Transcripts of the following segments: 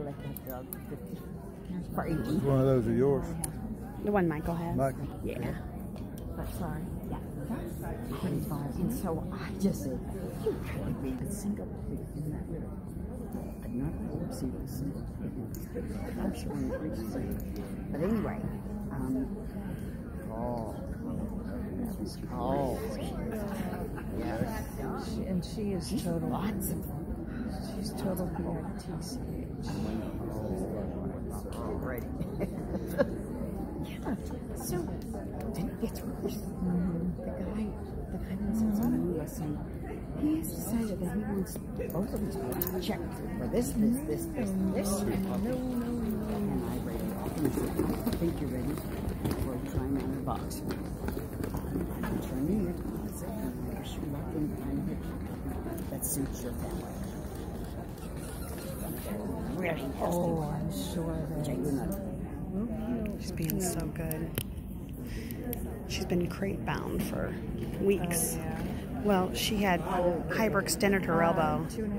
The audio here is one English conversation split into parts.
like that dog. For you. Which one of those are yours? The one Michael has. Michael? Yeah. But sorry. Yeah. 25. And so I just said, you could be a single pig in that litter. But not a single pig. I'm sure we reached it. But anyway, that was cold. Yeah. And she is total. Lots of She's total TCH. already. Yeah. So then it gets worse. The guy that sits on the lesson, he has decided that he wants both of them to check for this. And I read it off and said, I think you're ready for trying on the box. I'm turning your closet and wash you up and find it that suits your family. Really? Oh, I'm sure that She's being so good. She's been crate bound for weeks. Oh, yeah. Well, she had hyperextended her elbow. 2.5.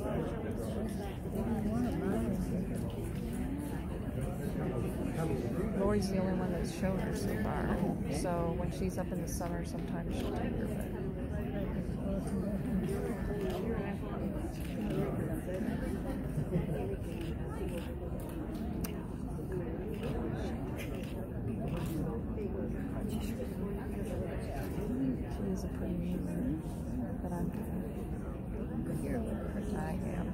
Lori's the only one that's shown her so far. So when she's up in the summer, sometimes she'll take her. She is a pretty user, but I'm good. I am.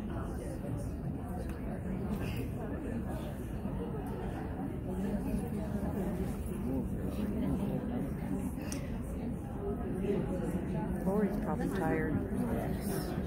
Lori's probably tired.